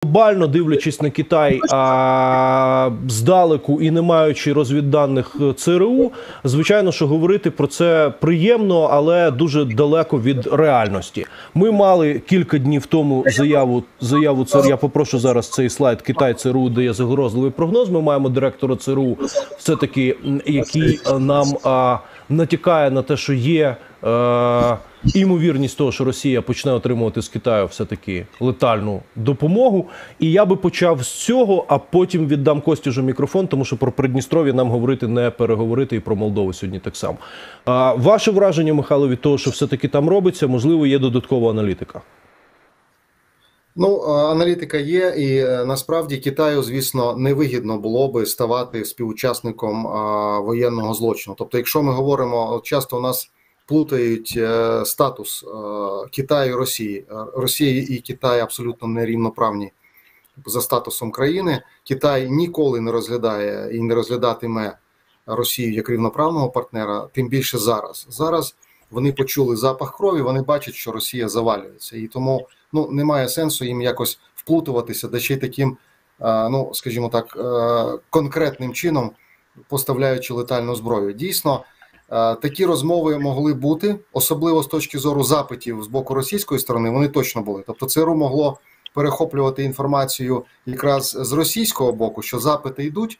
глобально дивлячись на Китай здалеку і не маючи розвідданих ЦРУ, звичайно, що говорити про це приємно, але дуже далеко від реальності. Ми мали кілька днів тому заяву ЦРУ, я попрошу зараз цей слайд, Китай ЦРУ дає загрозливий прогноз. Ми маємо директора ЦРУ, все-таки, який нам натякає на те, що є імовірність того, що Росія почне отримувати з Китаю все-таки летальну допомогу. І я би почав з цього, а потім віддам Костю мікрофон, тому що про Придністров'я нам говорити не переговорити, і про Молдову сьогодні так само. Ваше враження, Михайло, від того, що все-таки там робиться, можливо, є додаткова аналітика? Ну, аналітика є, і насправді Китаю, звісно, невигідно було би ставати співучасником воєнного злочину. Тобто, якщо ми говоримо, часто у нас плутають статус Китаю і Росії. Росія і Китай абсолютно нерівноправні за статусом країни. Китай ніколи не розглядає і не розглядатиме Росію як рівноправного партнера, тим більше зараз. Зараз вони почули запах крові, вони бачать, що Росія завалюється. І тому немає сенсу їм якось вплутуватися, да ще й таким, скажімо так, конкретним чином, поставляючи летальну зброю. Дійсно, такі розмови могли бути, особливо з точки зору запитів з боку російської сторони, вони точно були. Тобто ЦРУ могло перехоплювати інформацію якраз з російського боку, що запити йдуть,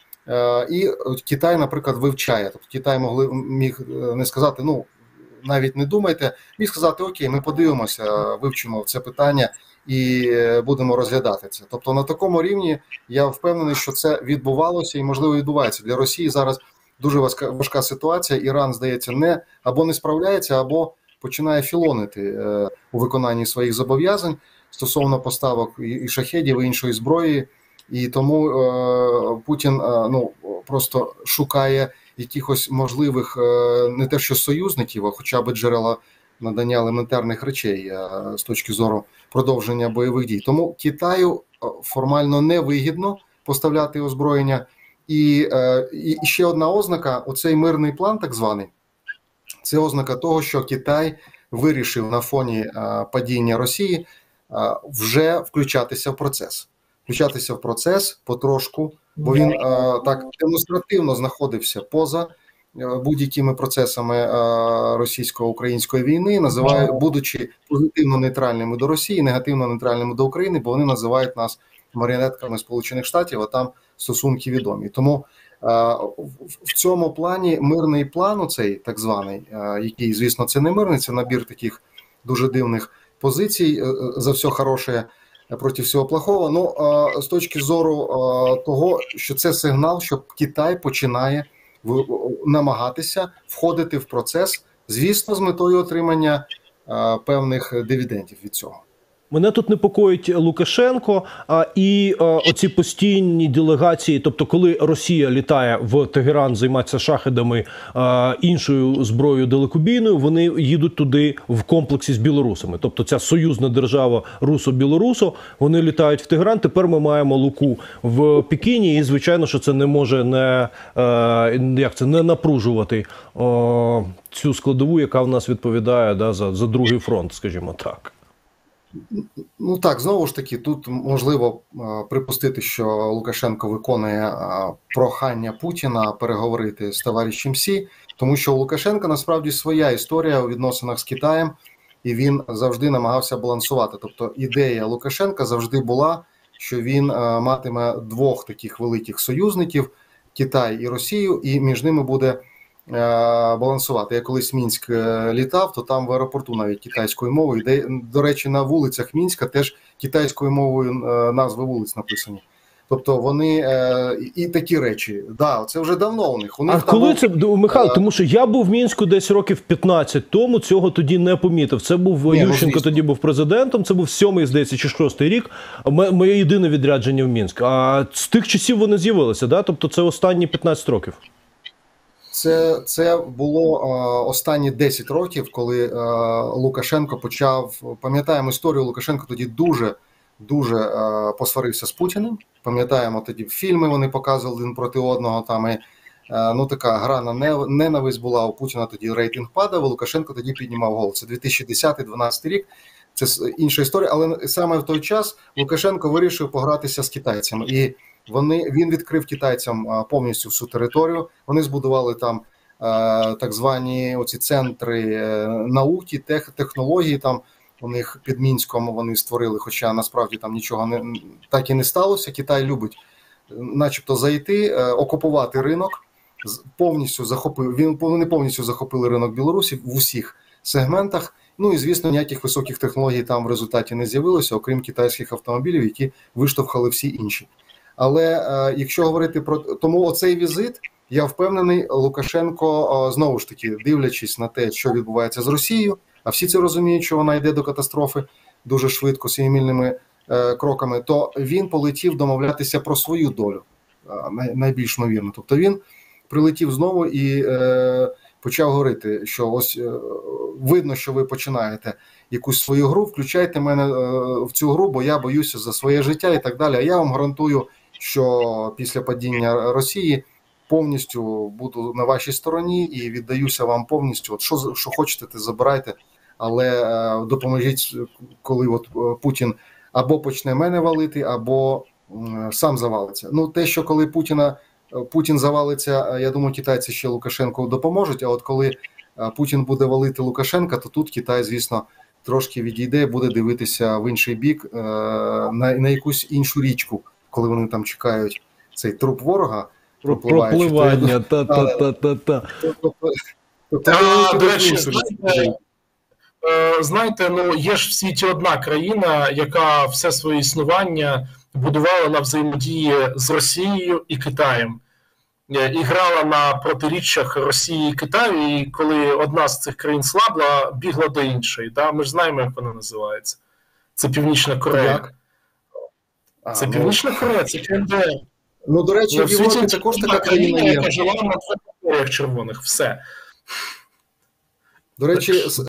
і Китай, наприклад, вивчає. Тобто Китай міг не сказати, навіть не думайте, міг сказати, окей, ми подивимося, вивчимо це питання і будемо розглядати це. Тобто на такому рівні я впевнений, що це відбувалося і, можливо, відбувається. Для Росії зараз дуже важка ситуація. Іран, здається, або не справляється, або починає філонити у виконанні своїх зобов'язань стосовно поставок і шахедів, і іншої зброї. І тому Путін просто шукає якихось можливих не те що союзників, а хоча б джерела надання елементарних речей з точки зору продовження бойових дій. Тому Китаю формально невигідно поставляти озброєння. І ще одна ознака, оцей мирний план так званий, це ознака того, що Китай вирішив на фоні падіння Росії вже включатися в процес. Включатися в процес потрошку, бо він так демонстративно знаходився поза будь-якими процесами російсько-української війни, будучи позитивно нейтральними до Росії, негативно нейтральними до України, бо вони називають нас маріонетками Сполучених Штатів, а там стосунки відомі. Тому в цьому плані мирний план, оцей так званий, який, звісно, це не мирний, це набір таких дуже дивних позицій, за все хороше проти всього плохого. З точки зору того, що це сигнал, що Китай починає намагатися входити в процес, звісно, з метою отримання певних дивідендів від цього. Мене тут непокоїть Лукашенко і оці постійні делегації, тобто коли Росія літає в Тегеран займатися шахедами, іншою зброєю далекобійною, вони їдуть туди в комплексі з білорусами. Тобто ця союзна держава русо-білорусо, вони літають в Тегеран, тепер ми маємо Луку в Пекіні і, звичайно, що це не може не напружувати цю складову, яка в нас відповідає за другий фронт, скажімо так. Так, знову ж таки, тут можливо припустити, що Лукашенко виконує прохання Путіна переговорити з товаришем Сі, тому що у Лукашенка насправді своя історія у відносинах з Китаєм, і він завжди намагався балансувати. Тобто ідея Лукашенка завжди була, що він матиме двох таких великих союзників, Китай і Росію, і між ними буде балансувати. Я колись в Мінськ літав, то там в аеропорту навіть китайською мовою, де, до речі, на вулицях Мінська теж китайською мовою назви вулиць написані. Тобто вони і такі речі. Це вже давно у них. Коли це, Михайло, тому що я був в Мінську десь років 15 тому, цього тоді не помітив. Це був Ющенко, тоді був президентом, це був 7-й, здається, чи 6-й рік. Моє єдине відрядження в Мінськ. А з тих часів вони з'явилися, да? Тобто це останні 15 років. Це було останні 10 років, коли Лукашенко почав, пам'ятаємо історію, Лукашенко тоді дуже посварився з Путіним, пам'ятаємо тоді фільми вони показували один проти одного, там і така гра на ненависть була, у Путіна тоді рейтинг падав, а Лукашенко тоді піднімав голос. Це 2010-2012 рік, це інша історія. Але саме в той час Лукашенко вирішив погратися з китайцями. І він відкрив китайцям повністю всю територію. Вони збудували там так звані оці центри науки, технології. Там у них під Мінськом вони створили, хоча насправді там нічого так і не сталося. Китай любить начебто зайти, окупувати ринок, повністю захопив. Вони повністю захопили ринок Білорусі в усіх сегментах. Ну і, звісно, ніяких високих технологій там в результаті не з'явилося, окрім китайських автомобілів, які виштовхали всі інші. Але якщо говорити про... Тому оцей візит, я впевнений, Лукашенко, знову ж таки, дивлячись на те, що відбувається з Росією, а всі це розуміють, що вона йде до катастрофи дуже швидко, сімимільними кроками, то він полетів домовлятися про свою долю, найбільш ймовірно. Тобто він прилетів знову і почав говорити, що ось видно, що ви починаєте якусь свою гру, включайте мене в цю гру, бо я боюся за своє життя і так далі. А я вам гарантую, що після падіння Росії повністю буду на вашій стороні і віддаюся вам повністю. От що хочете, те забирайте, але допоможіть, коли от Путін або почне мене валити, або сам завалиться. Ну, те, що коли Путін завалиться, я думаю, китайці ще Лукашенку допоможуть, а от коли Путін буде валити Лукашенка, то тут Китай, звісно, трошки відійде, буде дивитися в інший бік, на якусь іншу річку, коли вони там чекають цей труп ворога. Пропливання, та-та-та-та-та. До речі, знаєте, ну є ж в світі одна країна, яка все своє існування будувала на взаємодії з Росією і Китаєм. І грала на протиріччях Росії і Китаю, і коли одна з цих країн слабла, бігла до іншої. Да? Ми ж знаємо, як вона називається. Це Північна Корея. Це Північна Корея, це КНДР. Ну, до речі, в Європі також така країна є. Яка жила на територіях червоних. Все. До речі,